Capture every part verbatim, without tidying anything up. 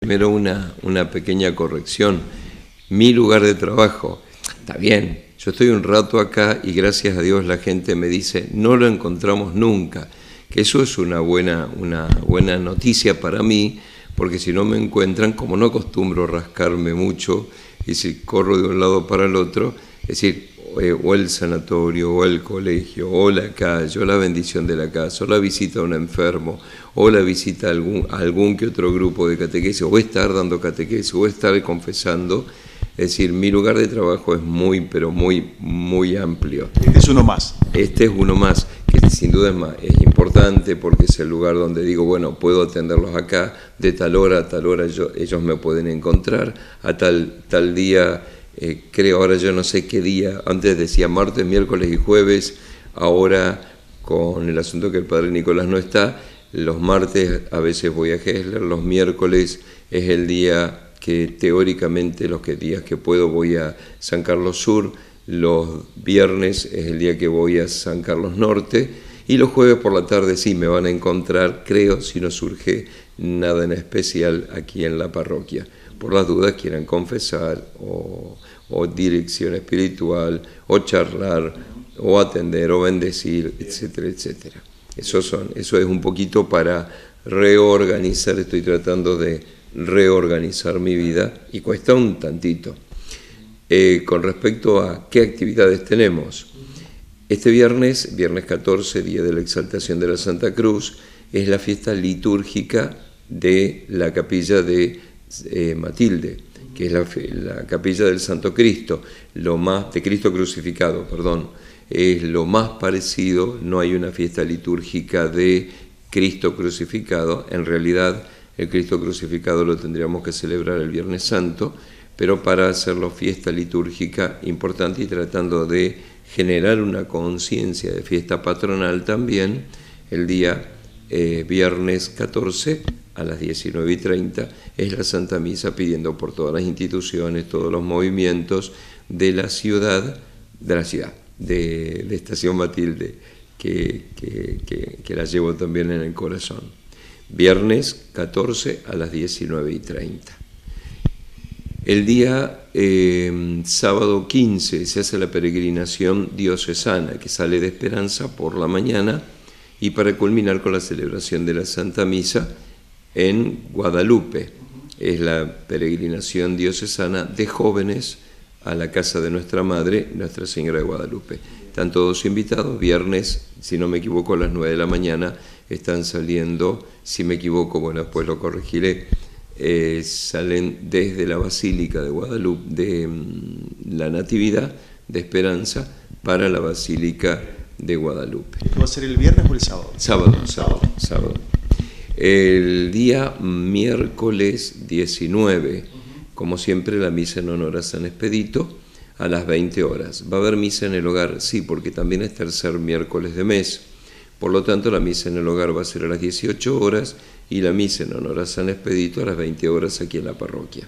Primero una, una pequeña corrección. Mi lugar de trabajo, está bien, yo estoy un rato acá y gracias a Dios la gente me dice, no lo encontramos nunca, que eso es una buena, una buena noticia para mí, porque si no me encuentran, como no acostumbro rascarme mucho, y si corro de un lado para el otro, es decir, o el sanatorio, o el colegio, o la calle, o la bendición de la casa, o la visita a un enfermo, o la visita a algún, a algún que otro grupo de catequesis, o estar dando catequesis, o estar confesando. Es decir, mi lugar de trabajo es muy, pero muy, muy amplio. Este es uno más. Este es uno más, que sin duda es, más, es importante porque es el lugar donde digo, bueno, puedo atenderlos acá, de tal hora a tal hora yo, ellos me pueden encontrar, a tal, tal día, eh, creo, ahora yo no sé qué día, antes decía martes, miércoles y jueves, ahora con el asunto que el padre Nicolás no está, los martes a veces voy a Hessler, los miércoles es el día que teóricamente los que días que puedo voy a San Carlos Sur, los viernes es el día que voy a San Carlos Norte y los jueves por la tarde sí me van a encontrar, creo, si no surge nada en especial aquí en la parroquia. Por las dudas quieran confesar o, o dirección espiritual o charlar o atender o bendecir, etcétera, etcétera. Eso, son, eso es un poquito para reorganizar, estoy tratando de reorganizar mi vida y cuesta un tantito. Eh, con respecto a qué actividades tenemos, este viernes, viernes catorce, día de la exaltación de la Santa Cruz, es la fiesta litúrgica de la capilla de eh, Matilde, que es la, la capilla del Santo Cristo, lo más, de Cristo crucificado, perdón, es lo más parecido, no hay una fiesta litúrgica de Cristo crucificado, en realidad el Cristo crucificado lo tendríamos que celebrar el Viernes Santo, pero para hacerlo fiesta litúrgica importante y tratando de generar una conciencia de fiesta patronal también, el día eh, viernes catorce a las diecinueve y treinta es la Santa Misa pidiendo por todas las instituciones, todos los movimientos de la ciudad, de la ciudad, de, de Estación Matilde, que, que, que, que la llevo también en el corazón. Viernes catorce a las diecinueve y treinta. El día eh, sábado quince se hace la peregrinación diocesana que sale de Esperanza por la mañana y para culminar con la celebración de la Santa Misa en Guadalupe. Es la peregrinación diocesana de jóvenes a la casa de nuestra Madre, Nuestra Señora de Guadalupe. Están todos invitados, viernes, si no me equivoco, a las nueve de la mañana están saliendo, si me equivoco, bueno, después lo corregiré, eh, salen desde la Basílica de Guadalupe, de mm, la Natividad de Esperanza, para la Basílica de Guadalupe. ¿Esto va a ser el viernes o el sábado? Sábado, sábado, sábado. El día miércoles diecinueve, como siempre, la misa en honor a San Expedito, a las veinte horas. ¿Va a haber misa en el hogar? Sí, porque también es tercer miércoles de mes. Por lo tanto, la misa en el hogar va a ser a las dieciocho horas y la misa en honor a San Expedito a las veinte horas aquí en la parroquia.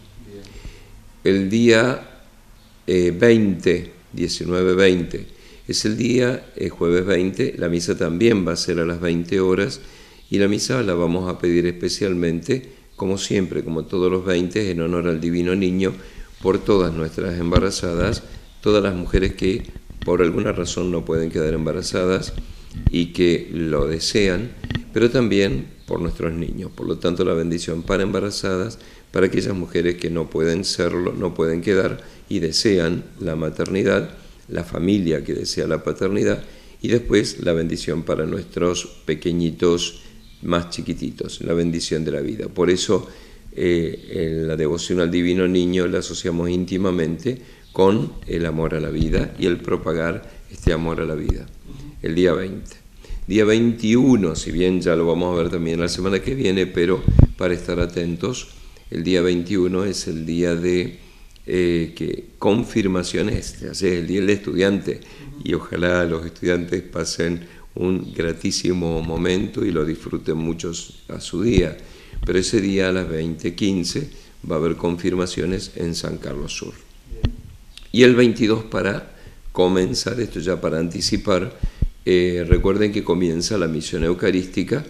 El día eh, veinte, diecinueve veinte, es el día, eh, jueves veinte, la misa también va a ser a las veinte horas y la misa la vamos a pedir especialmente, como siempre, como todos los veinte, en honor al Divino Niño, por todas nuestras embarazadas, todas las mujeres que por alguna razón no pueden quedar embarazadas y que lo desean, pero también por nuestros niños. Por lo tanto, la bendición para embarazadas, para aquellas mujeres que no pueden serlo, no pueden quedar y desean la maternidad, la familia que desea la paternidad, y después la bendición para nuestros pequeñitos más chiquititos, la bendición de la vida. Por eso, eh, la devoción al Divino Niño la asociamos íntimamente con el amor a la vida y el propagar este amor a la vida. El día veinte. Día veintiuno, si bien ya lo vamos a ver también la semana que viene, pero para estar atentos, el día veintiuno es el día de eh, que confirmaciones, es el día del estudiante, y ojalá los estudiantes pasen un gratísimo momento y lo disfruten muchos a su día. Pero ese día a las veinte quince va a haber confirmaciones en San Carlos Sur. Y el veintidós, para comenzar, esto ya para anticipar, eh, recuerden que comienza la misión eucarística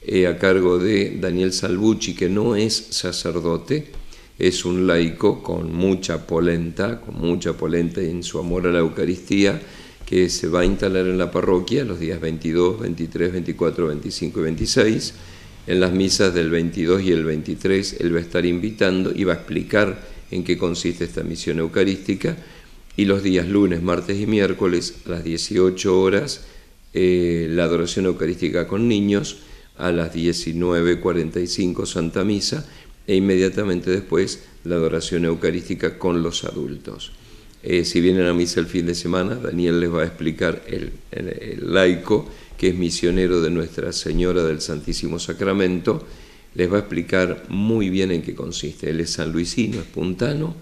eh, a cargo de Daniel Salvucci, que no es sacerdote, es un laico con mucha polenta, con mucha polenta en su amor a la Eucaristía, que se va a instalar en la parroquia los días veintidós, veintitrés, veinticuatro, veinticinco y veintiséis. En las misas del veintidós y el veintitrés él va a estar invitando y va a explicar en qué consiste esta misión eucarística. Y los días lunes, martes y miércoles a las dieciocho horas eh, la adoración eucarística con niños, a las diecinueve cuarenta y cinco Santa Misa e inmediatamente después la adoración eucarística con los adultos. Eh, si vienen a misa el fin de semana, Daniel les va a explicar, el, el, el laico, que es misionero de Nuestra Señora del Santísimo Sacramento, les va a explicar muy bien en qué consiste. Él es sanluisino, es puntano,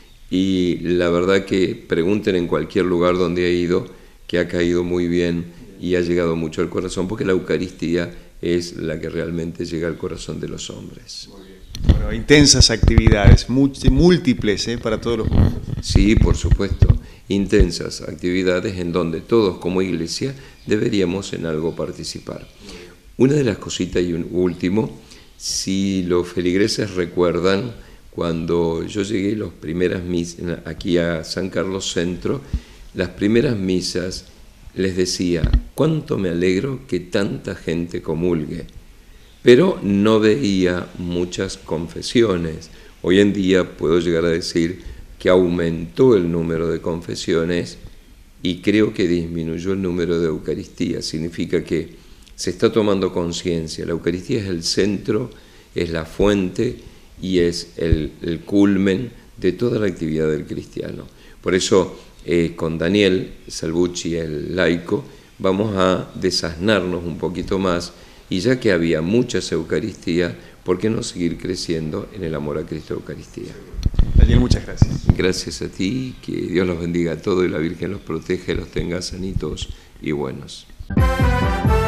y la verdad que pregunten en cualquier lugar donde ha ido, que ha caído muy bien y ha llegado mucho al corazón, porque la Eucaristía es la que realmente llega al corazón de los hombres. Muy bien. Bueno, intensas actividades, múltiples ¿eh? para todos los cursos. Sí, por supuesto, intensas actividades en donde todos como iglesia deberíamos en algo participar. Una de las cositas y un último, si los feligreses recuerdan, cuando yo llegué las primeras misas aquí a San Carlos Centro, las primeras misas les decía, cuánto me alegro que tanta gente comulgue, pero no veía muchas confesiones. Hoy en día puedo llegar a decir que aumentó el número de confesiones y creo que disminuyó el número de Eucaristías. Significa que se está tomando conciencia. La Eucaristía es el centro, es la fuente y es el, el culmen de toda la actividad del cristiano. Por eso, eh, con Daniel Salvucci, el laico, vamos a desasnarnos un poquito más, y ya que había muchas Eucaristías, ¿por qué no seguir creciendo en el amor a Cristo Eucaristía? Daniel, muchas gracias. Gracias a ti, que Dios los bendiga a todos y la Virgen los proteja y los tenga sanitos y buenos.